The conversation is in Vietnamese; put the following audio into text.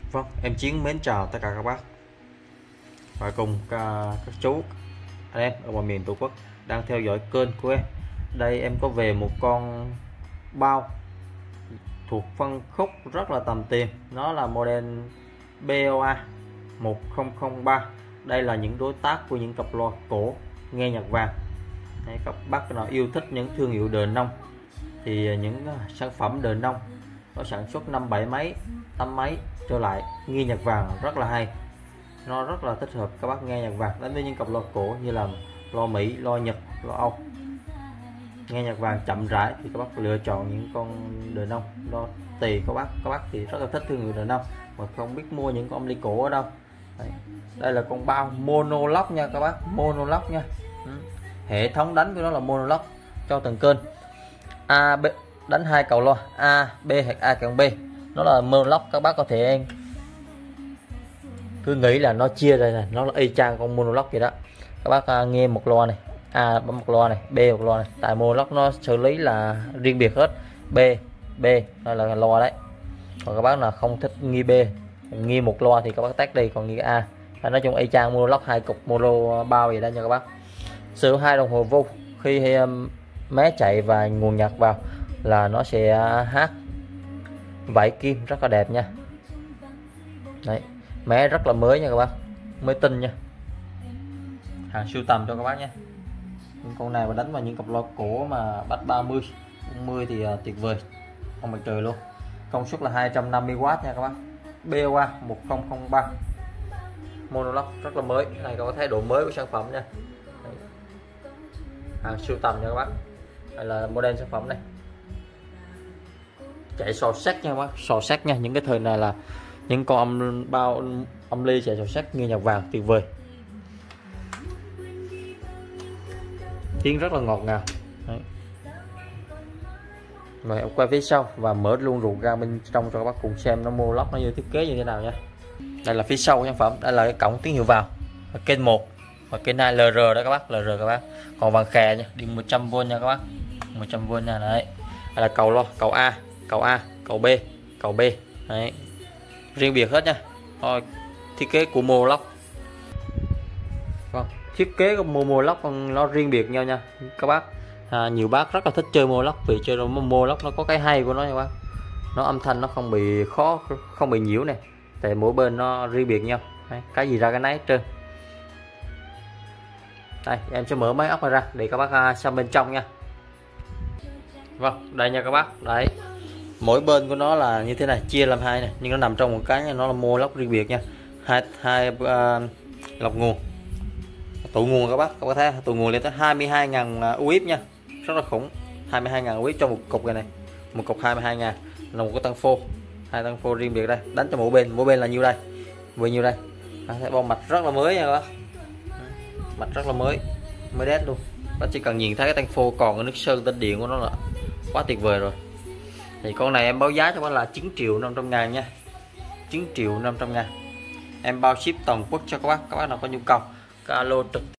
Vâng, em Chiến mến chào tất cả các bác và cùng các chú anh em ở mọi miền Tổ quốc đang theo dõi kênh của em. Đây em có về một con bao thuộc phân khúc rất là tầm tiền, nó là model BOA 1003. Đây là những đối tác của những cặp loa cổ nghe nhạc vàng. Đấy, các bác nào yêu thích những thương hiệu đời nông thì những sản phẩm đời nông nó sản xuất năm 7 mấy 8 mấy trở lại nghe nhạc vàng rất là hay, nó rất là thích hợp các bác nghe nhạc vàng đến với những cặp loa cổ như là loa Mỹ, loa Nhật, loa Âu. Nghe nhạc vàng chậm rãi thì các bác lựa chọn những con đời nông, đó tùy các bác thì rất là thích thương hiệu đời nông mà không biết mua những con âm ly cổ ở đâu. Đấy. Đây là con bao mono lock nha các bác, mono lock nha. Hệ thống đánh của nó là mono lock cho từng kênh A, B, đánh hai cầu loa A, B hoặc A cộng B, nó là mono lock. Các bác có thể cứ nghĩ là nó chia đây này, nó là y chang con mono lock vậy đó. Các bác nghe một loa này, A bấm một loa này, B một loa này, tại mono lock nó xử lý là riêng biệt hết. B đây là loa đấy. Còn các bác nào không thích nghe B, nghe một loa thì các bác tắt đi, còn nghe A. Nói chung y chang mono lock, hai cục mono bao vậy đó nha các bác. Sử dụng 2 đồng hồ vô, khi máy chạy và nguồn nhạc vào là nó sẽ hát vảy kim rất là đẹp nha. Đấy, máy rất là mới nha các bác, mới tinh nha, hàng sưu tầm cho các bác nhé. Con này mà đánh vào những cặp loa cổ mà bắt 30 40 thì tuyệt vời, không mặt trời luôn. Công suất là 250W nha các bác. BOA 1003 mono lock rất là mới. Này các bác thấy độ mới của sản phẩm nha. Đấy, hàng sưu tầm nha các bác. Đây là model sản phẩm này, chạy sò sắt nha các bác, sò sắt nha. Những cái thời này là những con bao âm ly chạy sò sắt nghe nhạc vàng tuyệt vời, tiếng rất là ngọt ngào. Đấy. Rồi em quay phía sau và mở luôn ruột ra bên trong cho các bác cùng xem nó mono lock nó như thiết kế như thế nào nha. Đây là phía sau của sản phẩm, đây là cái cổng tín hiệu vào kênh 1 và kênh 2 LR đó các bác, LR các bác. Còn vàng khè nha, điện 100V nha các bác, 100V nha. Đấy, đây là cầu loa, cầu A, cầu B, cầu B. Đấy, riêng biệt hết nha. Thôi, thiết kế của mono lock. Vâng, thiết kế của mono lock nó riêng biệt nhau nha các bác. Nhiều bác rất là thích chơi mono lock vì chơi mono lock nó có cái hay của nó nha các bác. Nó âm thanh nó không bị khó, không bị nhiễu này, tại mỗi bên nó riêng biệt nhau. Đấy, cái gì ra cái nấy hết trơn. Đây em sẽ mở máy ốc này ra để các bác xem bên trong nha. Vâng, đây nha các bác. Đấy, mỗi bên của nó là như thế này, chia làm hai này, nhưng nó nằm trong một cái nha, nó là mono lock riêng biệt nha. Hai lọc nguồn, tụ nguồn các bác thấy tụ nguồn lên tới 22.000 UF nha, rất là khủng. 22.000 UF cho một cục này, một cục 22.000 là một cái tăng phô, hai tăng phô riêng biệt đây, đánh cho mỗi bên là nhiêu đây, bao nhiêu đây. Thấy bông mạch rất là mới nha các bác, mạch rất là mới đét luôn. Bác chỉ cần nhìn thấy cái tăng phô còn cái nước sơn tên điện của nó là quá tuyệt vời rồi. Thì con này em báo giá cho bác là 9.500.000 nha, 9.500.000. Em bao ship toàn quốc cho các bác nào có nhu cầu. Alo trực